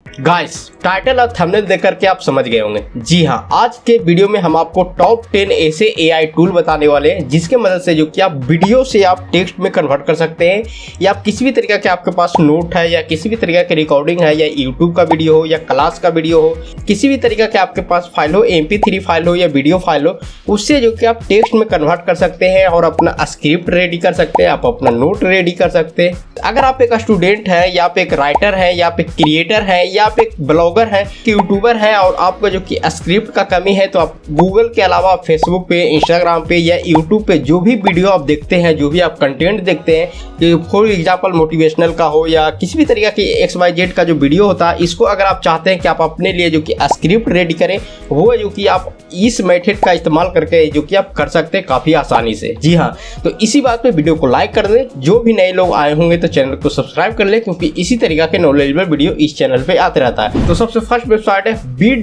Guys title और thumbnail देख करके आप समझ गए होंगे। जी हाँ, आज के वीडियो में हम आपको टॉप 10 ऐसे एआई टूल बताने वाले हैं जिसके मदद से जो कि आप वीडियो से आप टेक्स्ट में कन्वर्ट कर सकते हैं, या आप किसी भी तरीके के आपके पास नोट है या किसी भी तरीके की रिकॉर्डिंग है, या यूट्यूब का वीडियो हो या क्लास का वीडियो हो, किसी भी तरीके के आपके पास फाइल हो, MP3 फाइल हो या वीडियो फाइल हो, उससे जो कि आप टेक्स्ट में कन्वर्ट कर सकते हैं और अपना स्क्रिप्ट रेडी कर सकते हैं, आप अपना नोट रेडी कर सकते हैं। अगर आप एक स्टूडेंट है या आप एक राइटर है या आप एक क्रिएटर है या आप एक ब्लॉगर है, यूट्यूबर है और आपको जो कि स्क्रिप्ट का कमी है, तो आप गूगल के अलावा फेसबुक पे, इंस्टाग्राम पे या यूट्यूब पे जो भी वीडियो आप देखते हैं, जो भी आप कंटेंट देखते हैं, फॉर एग्जाम्पल मोटिवेशनल का हो या किसी भी तरीके की XYZ का जो वीडियो होता है, इसको अगर आप चाहते हैं कि आप अपने लिए जो कि स्क्रिप्ट रेडी करें, वो जो कि आप इस मेथड का इस्तेमाल करके जो कि आप कर सकते हैं काफ़ी आसानी से। जी हाँ, तो इसी बात पे वीडियो को लाइक कर दें। जो भी नए लोग आए होंगे तो चैनल को सब्सक्राइब कर ले, क्योंकि इसी तरीके के नॉलेजेबल वीडियो इस चैनल पे आते रहता है। तो सबसे फर्स्ट वेबसाइट है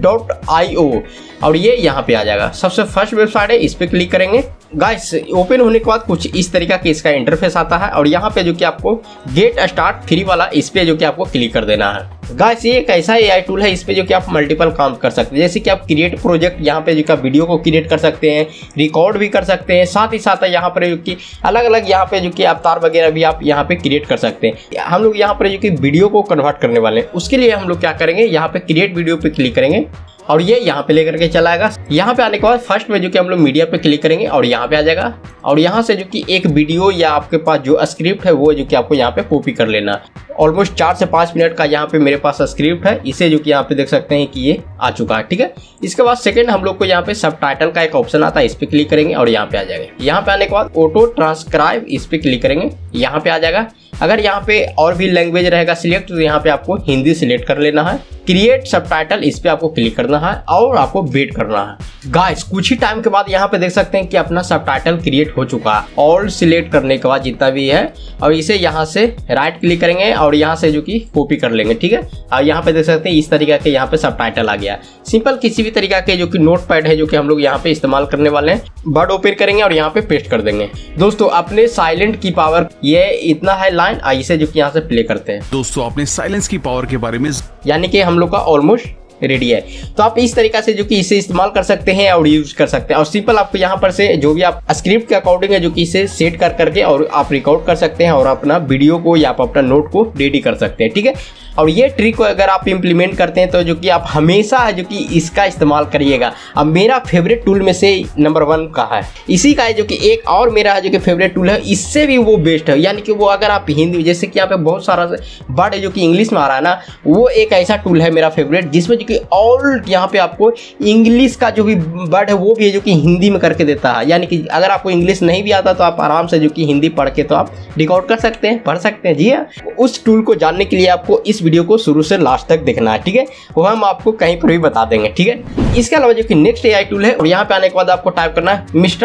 bit.io और ये यहाँ पे आ जाएगा। सबसे फर्स्ट वेबसाइट है, इस पे क्लिक करेंगे। गाइस ओपन होने के बाद कुछ इस तरीका के इसका इंटरफेस आता है और यहाँ पे जो कि आपको गेट स्टार्ट फ्री वाला, इस पे जो कि आपको क्लिक कर देना है। गाइस ये एक ऐसा एआई टूल है, इस पे जो कि आप मल्टीपल काम कर सकते हैं, जैसे कि आप क्रिएट प्रोजेक्ट, यहाँ पे जो कि आप वीडियो को क्रिएट कर सकते हैं, रिकॉर्ड भी कर सकते हैं, साथ ही साथ यहाँ पर जो कि अलग अलग यहाँ पे जो कि अवतार वगैरह भी आप यहाँ पे क्रिएट कर सकते हैं। हम लोग यहाँ पर जो कि वीडियो को कन्वर्ट करने वाले हैं, उसके लिए हम लोग क्या करेंगे, यहाँ पे क्रिएट वीडियो पे क्लिक करेंगे और ये यहाँ पे लेकर के चला आएगा। यहाँ पे आने के बाद फर्स्ट में जो कि हम लोग मीडिया पे क्लिक करेंगे और यहाँ पे आ जाएगा और यहाँ से जो कि एक वीडियो या आपके पास जो स्क्रिप्ट है वो जो कि आपको यहाँ पे कॉपी कर लेना। ऑलमोस्ट 4 से 5 मिनट का यहाँ पे मेरे पास स्क्रिप्ट है, इसे जो कि यहाँ पे देख सकते हैं कि ये आ चुका है। ठीक है, इसके बाद सेकंड हम लोग को यहाँ पे सबटाइटल का एक ऑप्शन आता है, इस पे क्लिक करेंगे और यहाँ पे आ जाएगा। यहाँ पे आने के बाद ऑटो ट्रांसक्राइब, इस पे क्लिक करेंगे, यहाँ पे आ जाएगा। अगर यहाँ पे और भी लैंग्वेज रहेगा सिलेक्ट, तो यहाँ पे आपको हिंदी सिलेक्ट कर लेना है। क्रिएट सबटाइटल, इस पे आपको क्लिक करना है और आपको वेट करना है। गाइस कुछ ही टाइम के बाद यहाँ पे देख सकते हैं कि अपना सबटाइटल क्रिएट हो चुका है। ऑल सिलेक्ट करने के बाद जितना भी है और इसे यहाँ से राइट क्लिक करेंगे और यहाँ से जो कि कॉपी कर लेंगे। ठीक है, और यहाँ पे देख सकते हैं इस तरीके के यहाँ पे सबटाइटल आ गया। सिंपल किसी भी तरीके के जो कि नोटपैड है जो कि हम लोग यहाँ पे इस्तेमाल करने वाले हैं, वर्ड ओपन करेंगे और यहाँ पे पेस्ट कर देंगे। दोस्तों अपने साइलेंट की पावर ये इतना है लाइन, इसे जो कि यहाँ से प्ले करते हैं। दोस्तों अपने साइलेंस की पावर के बारे में, यानी कि हम लोग का ऑलमोस्ट रेडी है। तो आप इस तरीका से जो कि इसे इस्तेमाल कर सकते हैं और यूज कर सकते हैं। और सिंपल आपको यहाँ पर से जो भी आप स्क्रिप्ट के अकॉर्डिंग है जो कि इसे सेट कर करके और आप रिकॉर्ड कर सकते हैं और अपना वीडियो को या आप अपना नोट को रेडी कर सकते हैं। ठीक है, और ये ट्रिक को अगर आप इम्प्लीमेंट करते हैं तो जो कि आप हमेशा है जो कि इसका इस्तेमाल करिएगा। अब मेरा फेवरेट टूल में से नंबर 1 का है, इसी का है जो कि एक और मेरा है जो कि फेवरेट टूल है, इससे भी वो बेस्ट है। यानी कि वो अगर आप हिंदी, जैसे कि यहाँ पे बहुत सारा वर्ड है जो कि इंग्लिश में आ रहा है ना, वो एक ऐसा टूल है मेरा फेवरेट, जिसमें जो कि ऑल यहाँ पे आपको इंग्लिश का जो भी वर्ड है वो भी है जो कि हिंदी में करके देता है। यानी कि अगर आपको इंग्लिश नहीं भी आता तो आप आराम से जो कि हिंदी पढ़ के तो आप रिकॉर्ड कर सकते हैं, पढ़ सकते हैं। जी हाँ, उस टूल को जानने के लिए आपको इस वीडियो को शुरू से लास्ट तक देखना है। ठीक है, वो हम आपको कहीं पर भी बता देंगे। ठीक है, इसके अलावा जो कि नेक्स्ट एआई टूल है, और यहाँ पे आने के बाद आपको टाइप करना है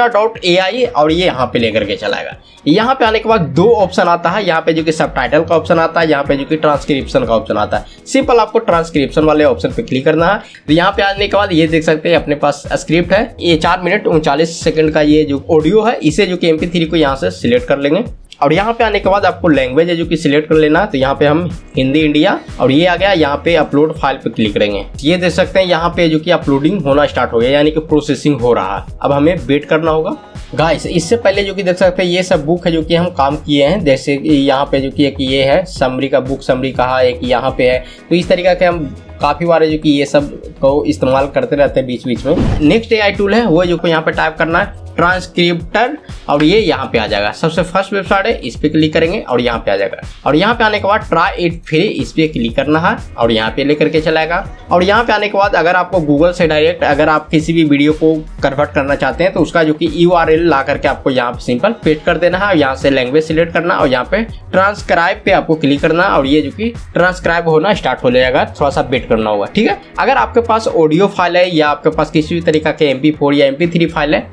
mr.ai और ये यहाँ पे लेकर के चलाएगा। यहाँ पे आने के बाद 2 ऑप्शन आता है, यहाँ पे जो कि सबटाइटल का ऑप्शन आता है, यहाँ पे जो कि ट्रांसक्रिप्शन का ऑप्शन आता है। सिंपल आपको ट्रांसक्रिप्शन वाले ऑप्शन पे क्लिक करना है। तो यहाँ पे आने के बाद ये देख सकते हैं अपने पास स्क्रिप्ट है, ये 4 मिनट 39 सेकंड का ये जो ऑडियो है, इसे जो कि MP3 को यहाँ से सिलेक्ट कर लेंगे और यहाँ पे आने के बाद आपको लैंग्वेज है जो कि सिलेक्ट कर लेना है। तो यहाँ पे हम हिंदी इंडिया और ये आ गया। यहाँ पे अपलोड फाइल पे क्लिक करेंगे, ये देख सकते हैं यहाँ पे जो कि अपलोडिंग होना स्टार्ट हो गया, यानी कि प्रोसेसिंग हो रहा है। अब हमें वेट करना होगा। गाइस इससे पहले जो कि देख सकते हैं ये सब बुक है जो कि हम काम किए हैं, जैसे यहाँ पे जो कि एक ये है समरी का बुक, समरी कहा, एक यहाँ पे है। तो इस तरीके के हम काफ़ी बार जो कि ये सब को इस्तेमाल करते रहते हैं बीच बीच में। नेक्स्ट एआई टूल है वो जो को यहाँ पे टाइप करना है ट्रांसक्रिप्टर और ये यहाँ पे आ जाएगा। सबसे फर्स्ट वेबसाइट है, इस पे क्लिक करेंगे और यहाँ पे आ जाएगा। और यहाँ पे आने के बाद ट्राई इट फ्री, इस पे क्लिक करना है और यहाँ पे लेकर के चलाएगा। और यहाँ पे आने के बाद अगर आपको गूगल से डायरेक्ट अगर आप किसी भी वीडियो को कन्वर्ट करना चाहते हैं तो उसका जो कि URL ला करके आपको यहाँ पे सिंपल पेस्ट कर देना है। यहाँ से लैंग्वेज सिलेक्ट करना और यहाँ पे ट्रांसक्राइब पे आपको क्लिक करना और ये जो कि ट्रांसक्राइब होना स्टार्ट हो जाएगा। थोड़ा सा वेट करना होगा। ठीक है, अगर आपके पास ऑडियो फाइल है या आपके पास किसी भी तरीका के MP4 या MP3 फाइल है तो यहाँ पे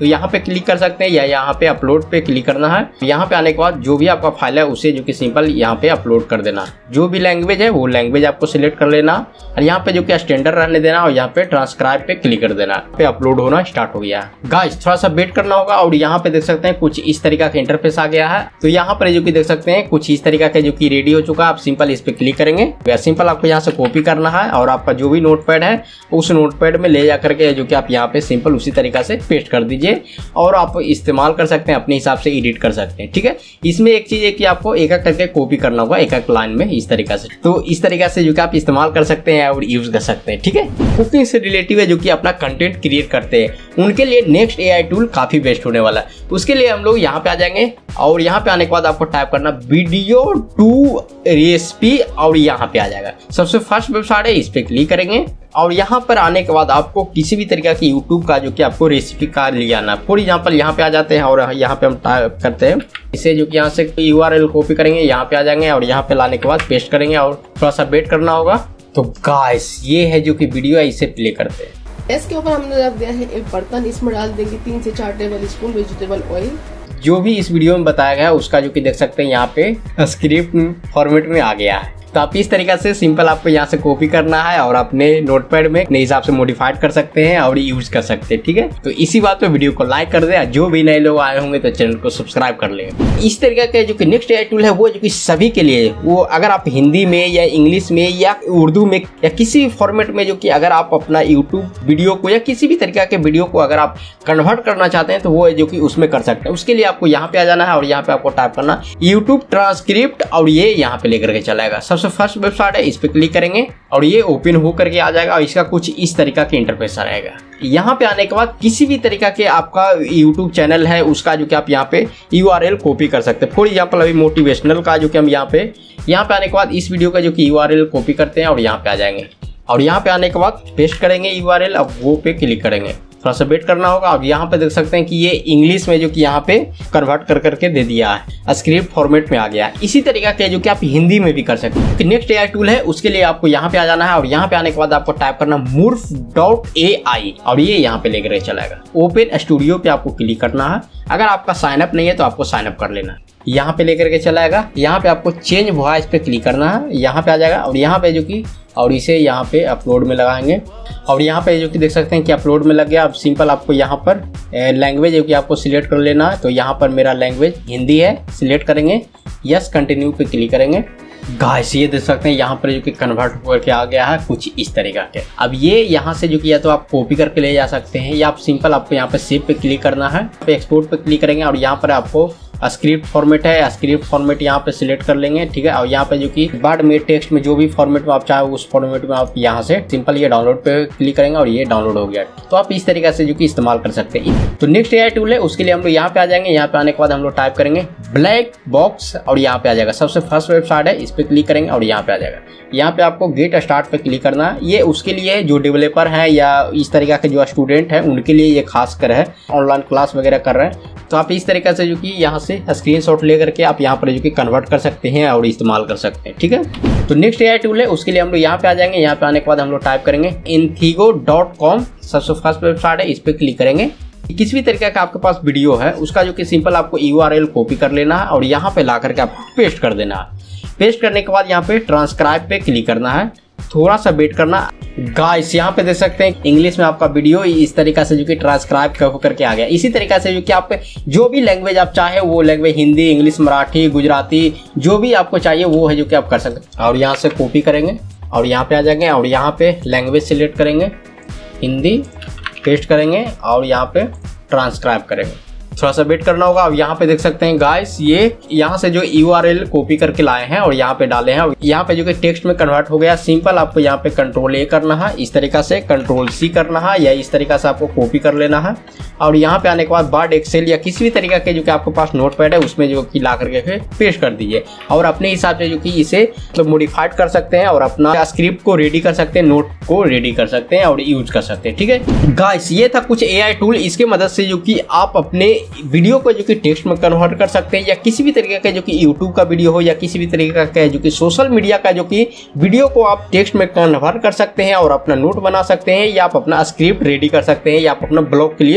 क्लिक कर सकते हैं या यहाँ पे अपलोड पे क्लिक करना है। यहाँ पे आने के बाद जो भी आपका फाइल है उसे जो कि सिंपल यहाँ पे अपलोड कर देना। जो भी लैंग्वेज है वो लैंग्वेज आपको सिलेक्ट कर लेना और यहाँ पे जो कि स्टैंडर्ड रहने देना और यहाँ पे ट्रांसक्राइब पे क्लिक कर देना। पे अपलोड होना स्टार्ट हो गया है। गाइस थोड़ा सा वेट करना होगा और यहाँ पे देख सकते हैं कुछ इस तरीका का इंटरफेस आ गया है। तो यहाँ पर जो कि देख सकते हैं कुछ इस तरीका का जो कि रेडी हो चुका है। आप सिंपल इस पे क्लिक करेंगे। सिंपल आपको यहाँ से कॉपी करना है और आपका जो भी नोटपैड है उस नोटपैड में ले जा करके जो कि आप यहाँ पे सिंपल उसी तरीका से पेस्ट कर दीजिए और आप इस्तेमाल कर सकते हैं, अपने हिसाब से एडिट कर सकते हैं। ठीक है, इसमें एक चीज है कि आपको एक एक करके कॉपी करना होगा एक एक लाइन में इस तरीका से। तो इस तरीका से जो कि आप इस्तेमाल कर सकते हैं और यूज कर सकते हैं। ठीक है, कुकिंग से रिलेटिव है जो कि अपना कंटेंट क्रिएट करते हैं उनके लिए नेक्स्ट एआई टूल काफी बेस्ट होने वाला है। उसके लिए हम लोग यहाँ पे आ जाएंगे और यहाँ पे आने के बाद आपको टाइप करना वीडियो टू रेसिपी और यहाँ पे आ जाएगा। सबसे फर्स्ट वेबसाइट है, इस पे क्लिक करेंगे और यहाँ पर आने के बाद आपको किसी भी तरीका की यूट्यूब का जो कि आपको रेसिपी का ले आना। फॉर एग्जांपल यहाँ पे आ जाते हैं और यहाँ पे हम टाइप करते हैं इसे जो कि यहाँ से URL कॉपी करेंगे, यहाँ पे आ जाएंगे और यहाँ पे लाने के बाद पेस्ट करेंगे और थोड़ा सा वेट करना होगा। तो गाइस ये है जो कि वीडियो है, इसे प्ले करते हैं। इसके ऊपर हमने रख दिया है एक बर्तन, इसमें डाल देंगे 3 से 4 टेबल स्पून वेजिटेबल ऑयल। जो भी इस वीडियो में बताया गया है उसका जो कि देख सकते हैं यहाँ पे स्क्रिप्ट फॉर्मेट में आ गया है। तो आप इस तरीके से सिंपल आपको यहाँ से कॉपी करना है और अपने नोटपैड में अपने हिसाब से मॉडिफाइड कर सकते हैं और यूज कर सकते हैं। ठीक है, तो इसी बात पे वीडियो को लाइक कर दे। जो भी नए लोग आए होंगे तो चैनल को सब्सक्राइब कर ले। इस तरीके के जो कि नेक्स्ट एआई टूल है वो जो कि सभी के लिए, वो अगर आप हिंदी में या इंग्लिश में या उर्दू में या किसी भी फॉर्मेट में जो कि अगर आप अपना यूट्यूब वीडियो को या किसी भी तरीके के वीडियो को अगर आप कन्वर्ट करना चाहते हैं तो वो जो कि उसमें कर सकते हैं। उसके लिए आपको यहाँ पे आ जाना है और यहाँ पे आपको टाइप करना यूट्यूब ट्रांसक्रिप्ट और ये यहाँ पे लेकर के चलाएगा। सबसे फर्स्ट वेबसाइट इस पे क्लिक करेंगे और ये ओपन हो करके आ जाएगा और इसका कुछ इस तरीका के इंटरफेस रहेगा। यहाँ पे आने के बाद किसी भी तरीका के आपका YouTube चैनल है उसका जो कि आप यहाँ पे URL कॉपी कर सकते हैं। फॉर एग्जांपल अभी मोटिवेशनल का जो कि हम यहाँ पे आने के बाद इस वीडियो का जो कि URL कॉपी करते हैं और यहाँ पे आ जाएंगे और यहाँ पे आने के बाद पेस्ट करेंगे URL। अब वो पे क्लिक करेंगे, थोड़ा सा वेट करना होगा। अब यहाँ पे देख सकते हैं कि ये इंग्लिश में जो कि यहाँ पे कन्वर्ट कर करके दे दिया है, स्क्रिप्ट फॉर्मेट में आ गया है। इसी तरीका के जो कि आप हिंदी में भी कर सकते हैं। कि नेक्स्ट एआई टूल है उसके लिए आपको यहाँ पे आ जाना है और यहाँ पे आने के बाद आपको टाइप करना morph.ai और ये यहाँ पे लेकर चलाएगा। ओपन स्टूडियो पे आपको क्लिक करना है। अगर आपका साइन अप नहीं है तो आपको साइन अप कर लेना है। यहाँ पे लेकर के चलाएगा। यहाँ पे आपको चेंज वॉइस पे क्लिक करना है, यहाँ पे आ जाएगा और यहाँ पे जो कि और इसे यहाँ पे अपलोड में लगाएंगे और यहाँ पे जो कि देख सकते हैं कि अपलोड में लग गया। अब सिंपल आपको यहाँ पर लैंग्वेज जो कि आपको सिलेक्ट कर लेना है। तो यहाँ पर मेरा लैंग्वेज हिंदी है, सिलेक्ट करेंगे, यस कंटिन्यू पे क्लिक करेंगे। गाइस ये देख सकते हैं यहाँ पर जो कि कन्वर्ट करके आ गया है कुछ इस तरीका के। अब ये यहाँ से जो कि या तो आप कॉपी करके ले जा सकते हैं या आप सिंपल आपको यहाँ पे सेव पे क्लिक करना है, एक्सपोर्ट पे क्लिक करेंगे और यहाँ पर आपको स्क्रिप्ट फॉर्मेट है, स्क्रिप्ट फॉर्मेट यहाँ पे सिलेक्ट कर लेंगे। ठीक है, और यहाँ पे जो कि बाद में टेक्स्ट में जो भी फॉर्मेट में आप चाहे उस फॉर्मेट में आप यहाँ से सिंपल ये डाउनलोड पे क्लिक करेंगे और ये डाउनलोड हो गया। तो आप इस तरीके से जो कि इस्तेमाल कर सकते हैं। तो नेक्स्ट एआई टूल है उसके लिए हम लोग यहाँ पे आ जाएंगे। यहाँ पे आने के बाद हम लोग टाइप करेंगे ब्लैक बॉक्स और यहाँ पे आ जाएगा। सबसे फर्स्ट वेबसाइट है, इस पे क्लिक करेंगे और यहाँ पे आ जाएगा। यहाँ पे आपको गेट स्टार्ट पे क्लिक करना है। ये उसके लिए जो डेवलपर है या इस तरीके के जो स्टूडेंट है उनके लिए ये खास कर है, ऑनलाइन क्लास वगैरह कर रहे हैं। तो आप इस तरीके से जो कि यहाँ से स्क्रीनशॉट ले करके आप यहाँ पर जो कि कन्वर्ट कर सकते हैं और इस्तेमाल कर सकते हैं। ठीक है, तो नेक्स्ट एआई टूल है उसके लिए हम लोग यहाँ पे आ जाएंगे। यहाँ पे आने के बाद हम लोग टाइप करेंगे inthigo.com। सबसे फर्स्ट वेबसाइट है, इस पे क्लिक करेंगे। किसी भी तरीके का आपके पास वीडियो है उसका जो कि सिंपल आपको URL कॉपी कर लेना है और यहाँ पे ला करके आप पेस्ट कर देना है। पेस्ट करने के बाद यहाँ पे ट्रांसक्राइब पे क्लिक करना है, थोड़ा सा वेट करना। गाइस यहाँ पे देख सकते हैं इंग्लिश में आपका वीडियो इस तरीका से जो कि ट्रांसक्राइब करके आ गया। इसी तरीका से जो कि आप जो भी लैंग्वेज आप चाहे वो लैंग्वेज हिंदी, इंग्लिश, मराठी, गुजराती जो भी आपको चाहिए वो है जो कि आप कर सकते हैं। और यहाँ से कॉपी करेंगे और यहाँ पे आ जाएंगे और यहाँ पे लैंग्वेज सिलेक्ट करेंगे, हिंदी, पेस्ट करेंगे और यहाँ पे ट्रांसक्राइब करेंगे। थोड़ा सा वेट करना होगा। अब यहाँ पे देख सकते हैं गाइस ये यहाँ से जो URL कॉपी करके लाए हैं और यहाँ पे डाले हैं और यहाँ पे जो कि टेक्स्ट में कन्वर्ट हो गया। सिंपल आपको यहाँ पे कंट्रोल A करना है, इस तरीका से कंट्रोल C करना है या इस तरीका से आपको कॉपी कर लेना है और यहाँ पे आने के बाद वर्ड, एक्सेल या किसी भी तरीका के जो कि आपके पास नोटपैड है उसमें जो कि ला करके पेस्ट कर दीजिए और अपने हिसाब से जो कि इसे मतलब मॉडिफाइड कर सकते हैं और अपना स्क्रिप्ट को रेडी कर सकते हैं, नोट को रेडी कर सकते हैं और यूज कर सकते हैं। ठीक है गाइस, ये था कुछ एआई टूल। इसके मदद से जो कि आप अपने वीडियो को जो कि टेक्स्ट में कन्वर्ट कर सकते हैं या किसी भी तरीके का जो कि यूट्यूब का वीडियो हो या किसी भी तरीके का जो कि सोशल मीडिया का जो कि वीडियो को आप टेक्स्ट में कन्वर्ट कर सकते हैं और अपना नोट बना सकते हैं या आप अपना स्क्रिप्ट रेडी कर सकते हैं या आप अपना ब्लॉग के लिए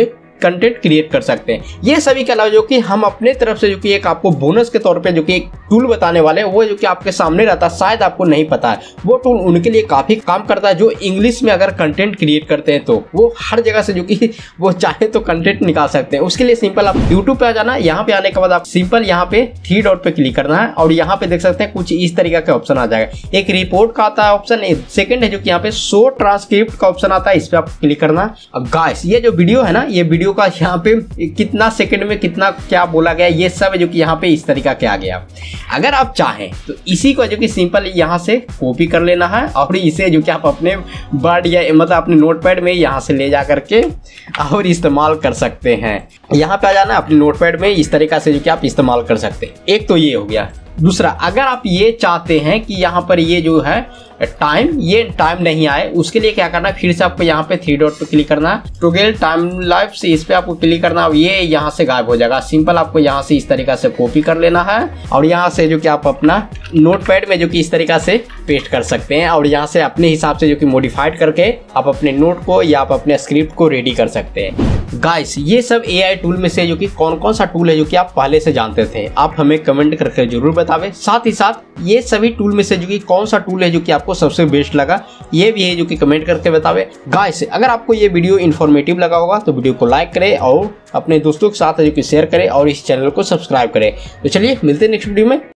कंटेंट क्रिएट कर सकते हैं। ये सभी के अलावा जो कि हम अपने तरफ से जो कि एक आपको बोनस के तौर पे जो कि एक टूल बताने वाले हैं, वो जो कि आपके सामने रहता है, शायद आपको नहीं पता है। वो टूल उनके लिए काफी काम करता है जो इंग्लिश में अगर कंटेंट क्रिएट करते हैं तो वो हर जगह से जो कि वो चाहे तो कंटेंट निकाल सकते हैं। उसके लिए सिंपल आप यूट्यूब पे आ जाना। यहाँ पे आने के बाद आप सिंपल यहाँ पे 3 डॉट पे क्लिक करना है और यहाँ पे देख सकते हैं कुछ इस तरीके का ऑप्शन आ जाएगा। एक रिपोर्ट का आता है ऑप्शन, सेकंड है जो कि यहाँ पे शो ट्रांसक्रिप्ट का ऑप्शन आता है, इस पे आप क्लिक करना। अब गाइस ये जो वीडियो है ना, ये वीडियो का यहाँ पे कितना सेकंड में कितना क्या बोला गया, ये सब जो कि यहाँ पे इस तरीका के आ गया। अगर आप चाहें तो इसी को जो कि सिंपल यहाँ से कॉपी कर लेना है और इसे जो कि आप अपने वर्ड या मतलब अपने नोटपैड में यहाँ से ले जा करके और इस्तेमाल कर सकते हैं। यहाँ पे आ जाना अपने नोटपैड में, इस तरीका से जो कि आप इस्तेमाल कर सकते हैं। एक तो ये हो गया। दूसरा, अगर आप ये चाहते हैं कि यहाँ पर ये जो है टाइम नहीं आए, उसके लिए क्या करना है, फिर से आपको यहाँ पे 3 डॉट पे क्लिक करना है, टॉगल टाइम लैप्स, इस पे आपको क्लिक करना है। ये यहाँ से गायब हो जाएगा। सिंपल आपको यहाँ से इस तरीका से कॉपी कर लेना है और यहाँ से जो कि आप अपना नोटपैड में जो कि इस तरीका से पेस्ट कर सकते हैं और यहाँ से अपने हिसाब से जो कि मॉडिफाइड करके आप अपने नोट को या आप अपने स्क्रिप्ट को रेडी कर सकते हैं। गाइस ये सब AI टूल में से जो कि कौन कौन सा टूल है जो कि आप पहले से जानते थे, आप हमें कमेंट करके जरूर बतावें। साथ ही साथ ये सभी टूल में से जो कि कौन सा टूल है जो कि आपको सबसे बेस्ट लगा, ये भी है जो कि कमेंट करके बतावे। गाइस अगर आपको ये वीडियो इन्फॉर्मेटिव लगा होगा तो वीडियो को लाइक करें और अपने दोस्तों के साथ जो कि शेयर करें और इस चैनल को सब्सक्राइब करें। तो चलिए मिलते हैं नेक्स्ट वीडियो में।